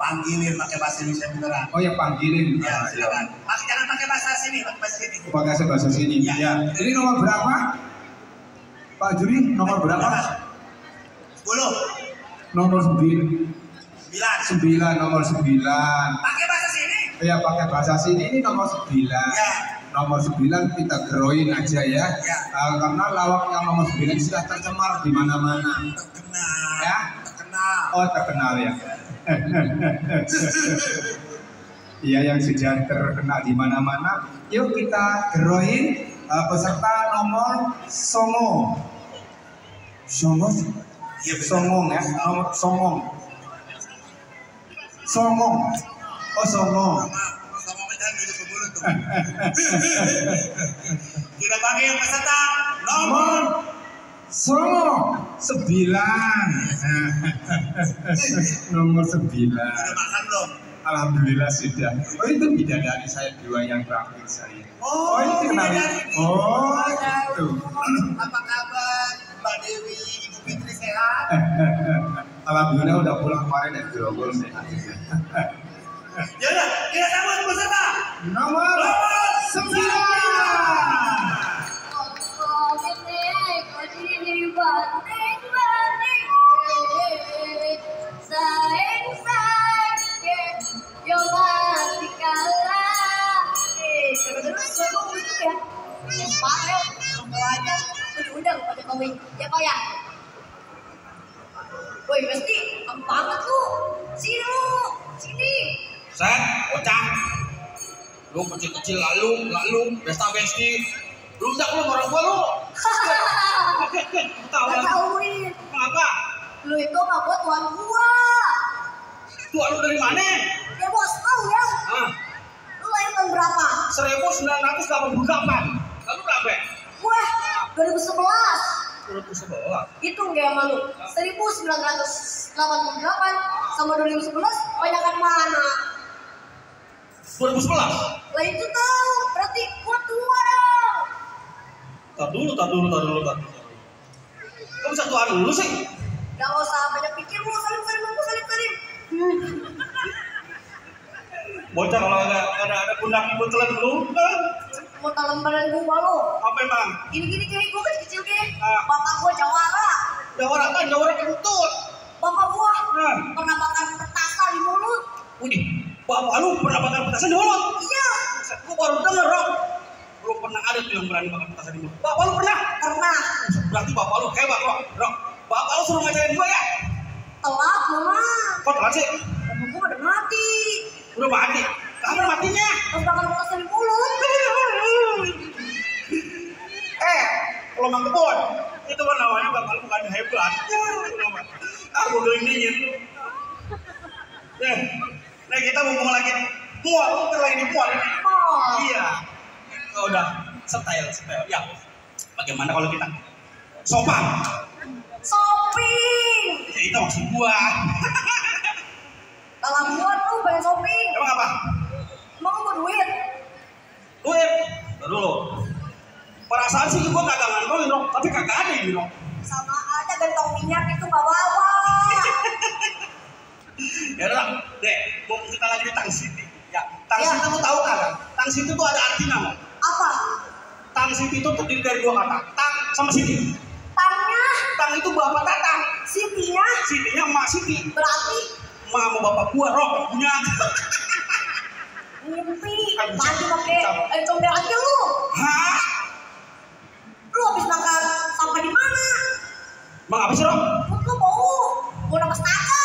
Panggilin pakai bahasa Indonesia beneran. Oh ya, panggilin. Ya, silakan. Jangan pakai bahasa sini, pakai bahasa sini. Pakai bahasa sini. Ya. Ini nomor berapa? Pak Juri, nomor berapa? 10. Nomor 9. 9, nomor 9. Pakai bahasa sini? Ya, pakai bahasa sini. Ini nomor 9. Ya. Nomor 9 kita geroin aja ya. Ya. Karena lawak yang nomor 9 sudah tercemar di mana-mana. Terkenal. Ya? Terkenal. Oh, terkenal ya. Iya, yang sudah terkenal di mana-mana. Yuk kita geroin peserta nomor Songo. Iya, Songong ya, nomor Songong. Songong. Oh, Songong. Sama jangan duduk ke mulut tuh. Kita panggil yang peserta nomor Songo 9. Nomor 9. Udah makan belum? Alhamdulillah sudah. Oh, itu bidadari saya 2 yang terakhir saya. Oh itu kenal. bidadari. Oh, itu. Apa kabar Mbak Dewi, Ibu Fitri sehat? Alhamdulillah udah pulang kemarin dari Grogol sehat. Ya udah, kita sambut peserta Nomor 9. Ya Pak ya. Woi Besti, kamu banget lu. Sini. Set, bocah. Lu kecil-kecil lalu pesta besti. Lu tak lu orang gua lu. Ketahuin. Kenapa? Lu itu mah buat tuan gua. Tuan lu dari mana? Ya bos tahu ya. Ah, Lu lahir tahun berapa? 1988. Lalu berapa? Wah, 2011. 2011. Hitung gak sama lu? 1988 sama 2011 banyakan mana? 2011. Lah itu tahu, berarti gua tua dong. Tar dulu. Kok bisa tuan dulu sih? Gak usah banyak pikir lu, salim. Bocah kalau ada pundak ibu telan dulu. Mau talam badan gua lu. Apa emang? Gini kayak gua kecil kayak. Ah. Bapak gua jawara. Jawara kentut. Bapak gua Ah. pernah makan petasan di mulut. Wih, bapak lu pernah makan petasan di mulut? Iya. Gua baru denger, Rob. Lu pernah ada tuh yang berani makan petasan di mulut. Bapak lu pernah? Pernah. Berarti bapak lu hebat, Rob. Bapak lu suruh ngajarin gua ya? Telat mama. Kok telat sih? Bapak gua udah mati. Udah mati. Kapan matinya? Pas makan petasan di mulut. Kalau mang kebon, itu kan namanya bapak lu bukan hebat. Aku gelindingin. Nah kita ngomong lagi nih. Mual, lagi di mual ini. Oh. Iya. Oh, udah style. Ya. Bagaimana kalau kita sopan? Shopping. Ya, itu maksud gua. Dalam gua tuh pengen shopping. Emang apa? Emang gua duit. Duit. Dulu. Perasaan sih gua kagak ngantongin, Dok. Tapi kagak ada ini, Dok. Sama aja gantong minyak itu gak bawa. Ya udah, deh, mau kita lagi di Tang City. Ya, Tang City lu tahu kan? Tang City itu ada artinya, Mo. Apa? Tang City itu terdiri dari 2 kata, Tang sama City. Tangnya, Tang itu bapak Tatang, Sitinya, City-nya emak City. berarti Emak sama bapak gua Rob punya. mimpi. Mati pakai comel aja lu. Hah? Lu habis makan sampah di mana? Emang apa sih, Rob? Perut lu bau nafas naga.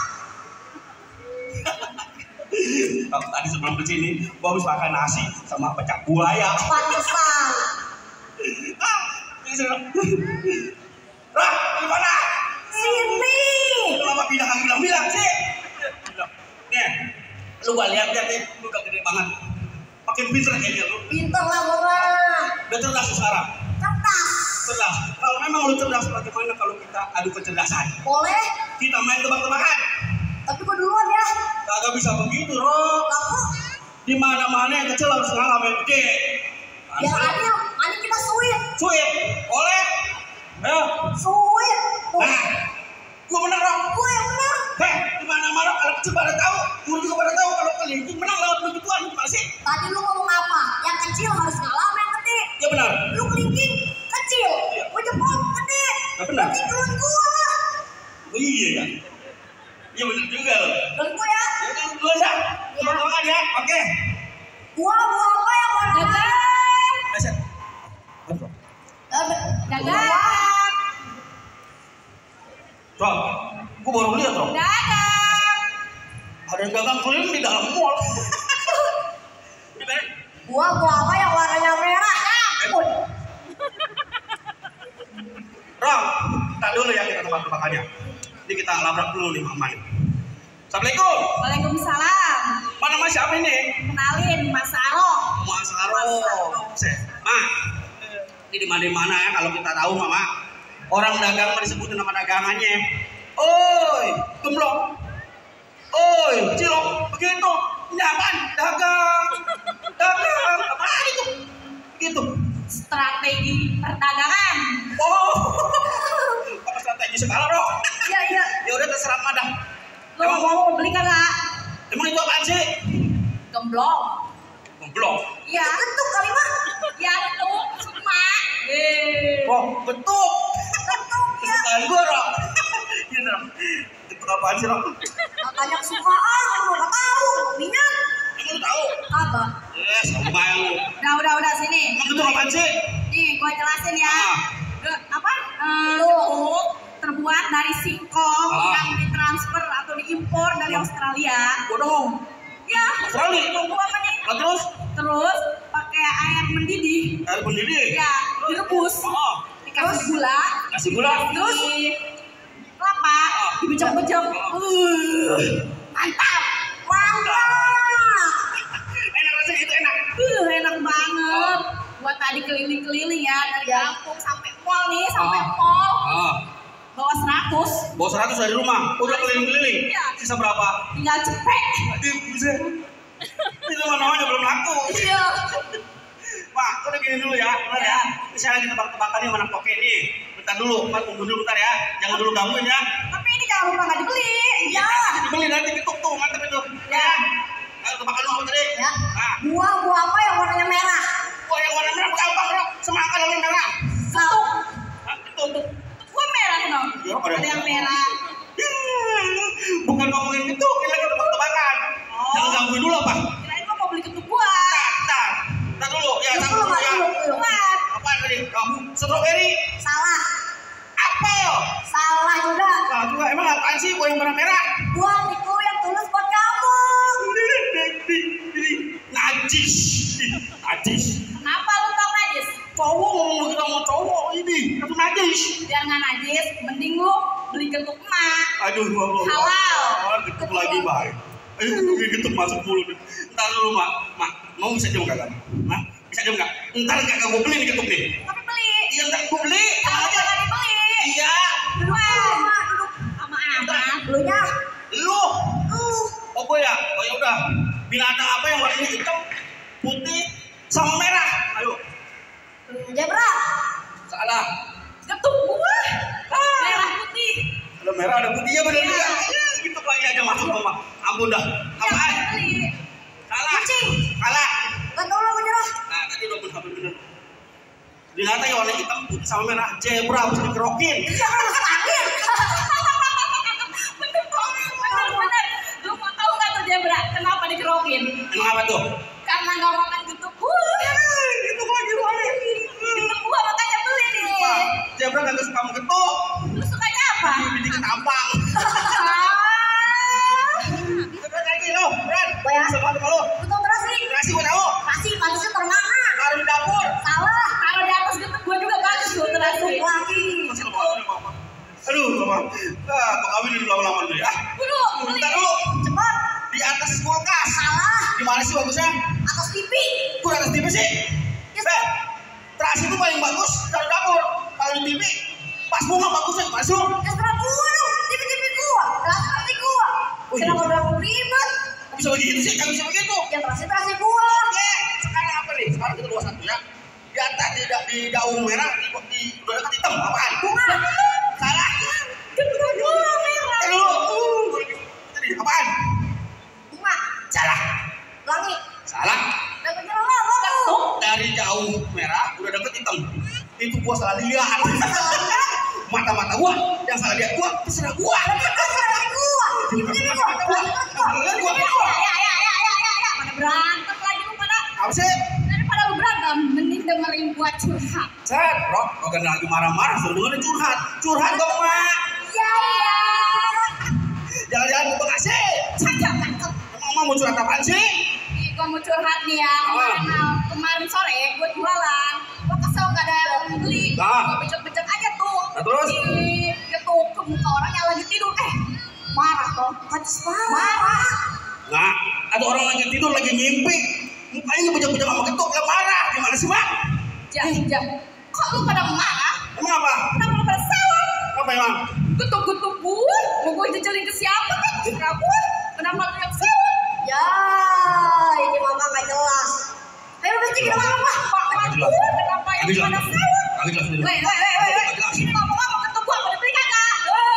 Tadi sebelum kesini, gua habis makan nasi sama pecak buaya. Pantesan. Ini sih, Rob. Rob, gimana? Sini. Kenapa bilang sih? Nih, lu gua lihat nih, lu udah gede banget. Makin pinter kayaknya lu. Pinter lah gua mah. Udah cerdas sekarang. Cerdas. Kalau memang lu cerdas, bagaimana kalau kita adu kecerdasan? Boleh. Kita main tebak-tebakan. Tapi gua duluan ya. Kagak bisa begitu, Rob. Lalu Di mana-mana yang kecil harus ngalah main gede. biar adil, kita sweet. Sweet, boleh? Ayo. Sweet. Tuh. Nah, gua bener, Rob. Gue yang bener. Heh, di mana-mana kalau kecil pada tahu. nih, menang lewat begituan gimana sih? Tadi lu ngomong apa? Yang kecil harus ngalah sama yang gede. Ya benar. Lu kelingking kecil, Iya. gua jempol gede. Ya benar. Berarti duluan gua lah. Oh, iya ya. Iya benar juga loh. Duluan gua ya. Ya udah duluan dah. Iya. Tolong ya. Oke. Buah apa yang warna merah? Asyik. Dagang. Bro, gua baru lihat bro. Dagang. Ada yang dagang keliling di dalam mall. Gimana? Buah apa yang warnanya merah? Bro, tak dulu ya kita tebak-tebakannya. Ini kita labrak dulu nih Mama nih. Assalamualaikum. Waalaikumsalam. Mana Mas siapa ini? Kenalin Mas Aro. Mas Aro. Ma, ini di mana ya kalau kita tahu Mama. Orang dagang disebutin nama dagangannya. Oi, gemblok. Oi, cilok. Begitu. Ini apaan? Dagang. Dagang. Apaan itu? Gitu. Strategi perdagangan. Oh. Apa strategi segala, Bro? Iya, iya. Ya udah terserah Madah. Lo mau beli kagak? Emang itu apaan sih? Gemblong. Gemblok. Iya. Bentuk kali mah. Ya bentuk cuma. Oh, bentuk. Bentuk ya. Kesukaan gue, Bro. Iya, Bro. Bentuk apaan sih, Bro? Makanya kesukaan, lu nggak tahu. Minyak. Emang lu tahu? Apa? Sama yang lu. Udah sini. Emang bentuk apaan sih? Nih, gua jelasin ya. Ah. Apa? Bentuk terbuat dari singkong yang ditransfer atau diimpor dari Australia. Waduh. Ya. Australia? Tunggu apa nih? Nah, terus? Terus pakai air mendidih. Air mendidih? Ya, direbus. Oh. Dikasih gula. Kasih gula? Terus kelapa, dibecek-becek. Mantap. Enak rasanya itu enak. Enak banget. Buat tadi keliling-keliling ya dari kampung sampai mall nih, sampai mall. Bawa 100. Bawa 100 dari rumah. Udah keliling-keliling. Iya. Sisa berapa? Tinggal cepet. Aduh, bisa. Itu namanya belum laku. Iya. Pak, udah gini dulu ya. Bentar ya. Ini saya lagi tebak-tebakan nih mana toke nih. Bentar dulu, Pak, tunggu dulu bentar ya. Jangan dulu gangguin ya. Tapi ini jangan lupa nggak dibeli. Ya. Dibeli nanti ketuk tuh, mantep itu. Ya. Ayo tebakan lu apa tadi? Ya. Nah, Buah apa yang warnanya merah? gua yang warna merah gampang, Bro. Semangka warna merah. Satu. Hah, itu untuk Gua merah dong. Ya, Ada yang merah. bukan ngomongin itu, ini lagi tebak-tebakan. Oh. Jangan gangguin dulu apa? Kirain gua mau beli ketuk gua. Ntar dulu, ya Dulu, sambung dulu ya. Buat. Apaan tadi? Kamu stroberi, Salah. apel. Salah juga. Nah, juga emang apaan sih buah yang warna merah? Buah itu yang tulus buat kamu. Najis. Najis. Kenapa lu tau najis? Cowok ngomong begitu sama cowok ini, itu najis. Biar nggak najis, mending lu beli ketuk emak. Aduh, gua Halal. Getuk lagi, baik. Getuk masuk mulut. Ntar dulu, Mak. Mau bisa jam kagak? Hah? Bisa jam nggak? Ntar kagak gua beli nih ketuk nih. Tapi beli. Iya, ntar gua beli. Kalau Aja. nggak dibeli. Iya. Duduk sama anak. Dulunya. Lu. Oh, gua ya. Oh, ya udah. Binatang apa yang warnanya hitam, putih, sama merah? Ayo. Zebra. Salah. Ketuk buah. Merah putih. Ada merah, ada putih, ya bener Iya. juga. Gitu lagi aja masuk rumah. Ampun dah. Apaan? Beli. Salah. Kucing. Salah. Gak tau lo menyerah. Nah, tadi udah bener. Binatang yang warna hitam, putih sama merah. Zebra harus dikerokin. Iya kan lu sakit. Bener kok. Bener. Lu mau tahu nggak tuh zebra? Kenapa dikerokin? Emang apa tuh? Karena nggak makan ketuk buah. Itu lagi ruangnya. Ketuk buah makanya beli nih. Pak, zebra kagak suka sama ketuk. Lu sukanya apa? Ini ketampang. Zebra kayak gini loh, Bran. Gua ya. Bisa bantu lo. Betul terasi. Kasih gua tahu. Kasih pantasnya termana? Taruh di dapur. Salah. Taruh di atas ketuk gua juga bagus tuh terasi. Lagi. Kasih lo bawa. Aduh, Bapak. Ah, Pak kawin dulu lama-lama dulu ya. Dulu. Beli. Bentar dulu. Cepat. Di atas kulkas. Salah. Di mana sih bagusnya? Atas TV. Kok atas TV sih? Yes. Terasi itu paling bagus taruh dapur. Kalau di TV pas bunga bagusnya masuk. Ya serah gua dong. TV gua. Terasi gua. Oh, iya. Kenapa bilang ribet? Bisa begitu sih, kan bisa begitu. Ya terasi gua. Oke, sekarang apa nih? Sekarang kita luas satu ya. Di atas di daun merah, di udah dekat hitam apaan? Bunga. Salah. Ketuk buah merah. Dulu. Tadi apaan? Bunga. Salah. Itu gua salah lihat. Mata-mata gua yang salah lihat gua, terserah gua. Pada berantem lagi lu pada. Apa sih? Daripada lu berantem, mending dengerin gua curhat. Set, Rok, bukan lagi marah-marah, suruh dengerin curhat. Curhat dong, Mak. Iya. Jangan-jangan gua kasih. Cakep. Emang mau curhat apaan sih? Nih, gua mau curhat nih ya. Kemarin sore gua jualan. Gua kesel gak ada yang beli. Gua becek-becek aja tuh. Nah, terus? Getuk ke muka orang yang lagi tidur. Marah toh. Marah. Nah, ada orang lagi tidur, lagi ngimpi. Mukanya bejak-bejak sama ketuk, lah marah. Gimana sih, Mak? Jam. Kok lu pada marah? Emang apa? Kenapa lu pada sawat? Apa emang? Getuk-getuk gue. Mau gue jejelin ke siapa kan? Terserah gue. Kenapa lu yang sawat? Ya, ini mama gak jelas. Ayo lu mesti kita apa? Pak, kenapa yang pada sawat? Kagak jelas. Weh. Ini ngomong-ngomong ketuk gue, pada beli kagak?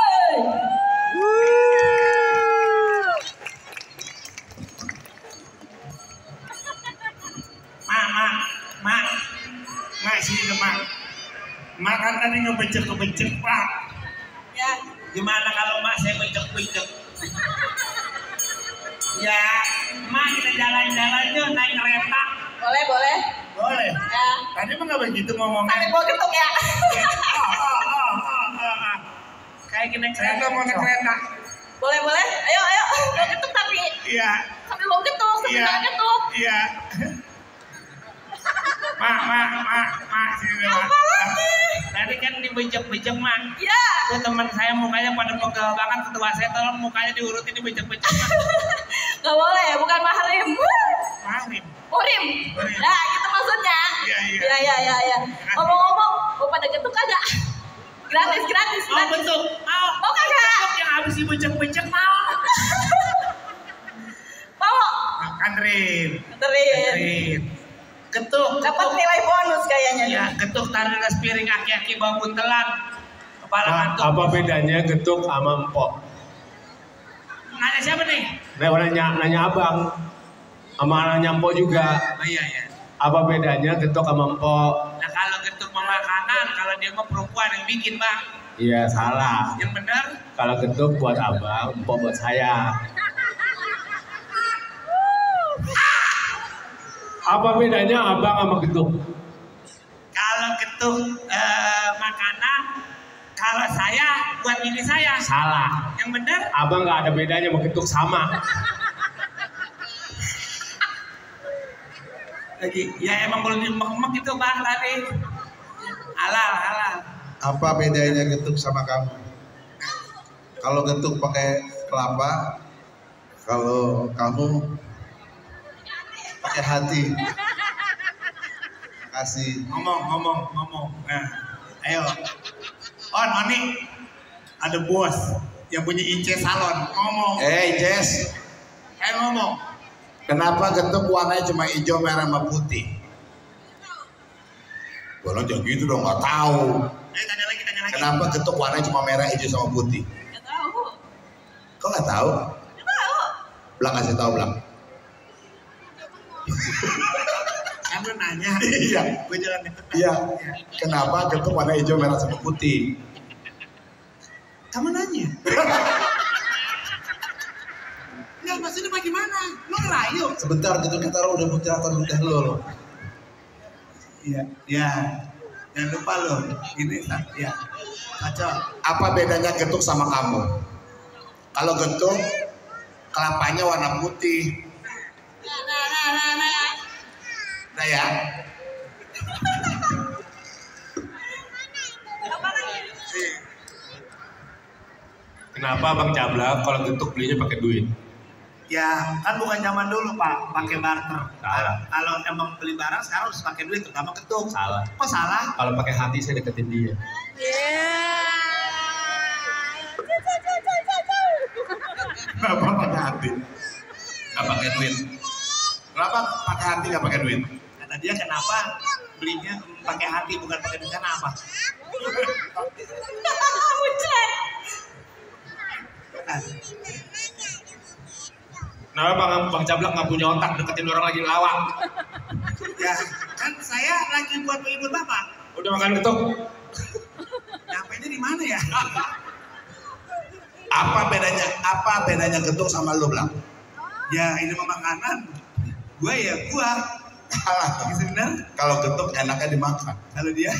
Mak, sini Mak. Mak kan tadi ngebecek-ngebecek Pak. Ya. Gimana kalau Mak saya becek-becek? Ya, Mak kita jalan-jalan yuk naik kereta. Boleh. Boleh. Ya. Tadi mah nggak begitu ngomongnya. Sampai gue ketuk ya. Kayak gini kereta mau naik kereta. Boleh. Ayo. Gue ketuk tapi. Iya. Sambil lo ketuk, sambil gak ketuk. Iya. Mak, sini Mak. Tadi kan dibejek-bejek Mak. Iya. Tuh teman saya mukanya pada pegel banget, ketua saya tolong mukanya diurutin dibejek-bejek Mak. Gak boleh, bukan mahrim. Mahrim. Murim. Nah, gitu maksudnya. Iya. Iya. Ngomong-ngomong, mau pada ketuk kagak? Gratis. Oh betul. Mau kagak? Ketuk yang habis dibejek-bejek mau. Mau. Kanrin. Anterin. Ketuk. Dapat nilai bonus kayaknya. Ya, ketuk taruh di piring aki-aki bawa buntelan. Kepala mantuk. Apa bedanya getuk sama empok? Nanya siapa nih? Nanya abang, sama nanya empok juga. Oh iya. Apa bedanya getuk sama empok? Nah kalau getuk makanan, kalau dia mah perempuan yang bikin Bang. Iya salah. Yang benar? Kalau getuk buat abang, empok buat saya. Apa bedanya abang sama getuk? Kalau getuk makanan, kalau saya buat diri saya. Salah. Yang benar? Abang nggak ada bedanya sama getuk sama. Lagi, ya emang belum dimek-mek itu Bang tadi. Halal. Apa bedanya getuk sama kamu? Kalau getuk pakai kelapa, kalau kamu pakai hati. Kasih. Ngomong. Nah, ayo. Noni, ada bos yang punya Ince salon. Ngomong. Jess, Ngomong. kenapa getuk warnanya cuma hijau, merah, sama putih? Bolong jangan gitu dong, nggak tahu. Tanya lagi. Kenapa getuk warnanya cuma merah, hijau, sama putih? Gak tahu. Kok nggak tahu? Belang kasih tahu Belang. Kan lu nanya. Iya. Gue jalan deket. Iya. Kenapa getuk warna hijau, merah, sama putih? Kamu nanya. Nggak, maksudnya bagaimana? Lu ngerayu. Sebentar getuk kita udah mencerahkan udah lo. Iya. Jangan lupa lo. Ini ya. Kacau. Apa bedanya getuk sama kamu? Kalau getuk kelapanya warna putih. Nah ya. Kenapa Bang Cablak kalau getuk belinya pakai duit? Ya, kan bukan zaman dulu Pak, pakai barter. Salah. Kalau emang beli barang sekarang harus pakai duit, terutama ketuk. Salah. Kok salah? Kalau pakai hati saya deketin dia. Kenapa pakai hati? Gak pakai duit. Kenapa pakai hati gak pakai duit? Kata dia kenapa belinya pakai hati bukan pakai duit, karena apa? Kenapa Bang Cablak nggak punya otak deketin orang lagi lawak? Ya, kan saya lagi buat menghibur Bapak. Udah makan getuk? Nyampainya di mana ya? Apa bedanya getuk sama lu, Blang? Ya ini mah makanan. Gua ya gua. Bener. Kalau getuk enaknya dimakan. Kalau dia.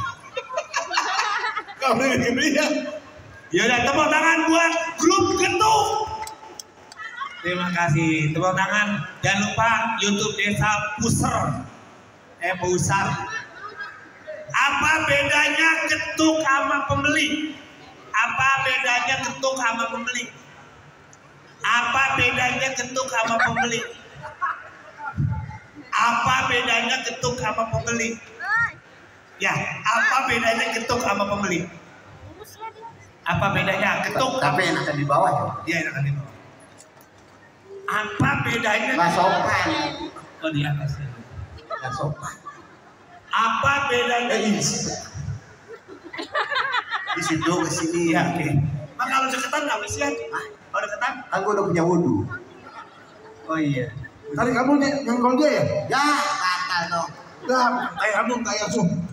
Kalau dia. Ya udah tepuk tangan buat grup getuk. Terima kasih. Tepuk tangan. Jangan lupa YouTube Desa Puser. Pusar. Apa bedanya getuk sama pembeli? Apa bedanya getuk sama pembeli? Apa bedanya getuk sama pembeli? Apa bedanya getuk sama pembeli? Ya, apa bedanya getuk sama pembeli? Apa bedanya getuk? Tapi enakan di bawah ya. Iya, enakan di bawah. Apa bedanya? Nggak sopan. Oh, di atas. Nggak sopan. Apa bedanya? Di situ ke sini. Ya, oke. Mak kalau deketan nggak bisa? Kalau deketan? Aku udah punya wudhu. Oh iya. Tadi kamu nyenggol dia ya? Ya, batal dong. Lah, kayak kamu kayak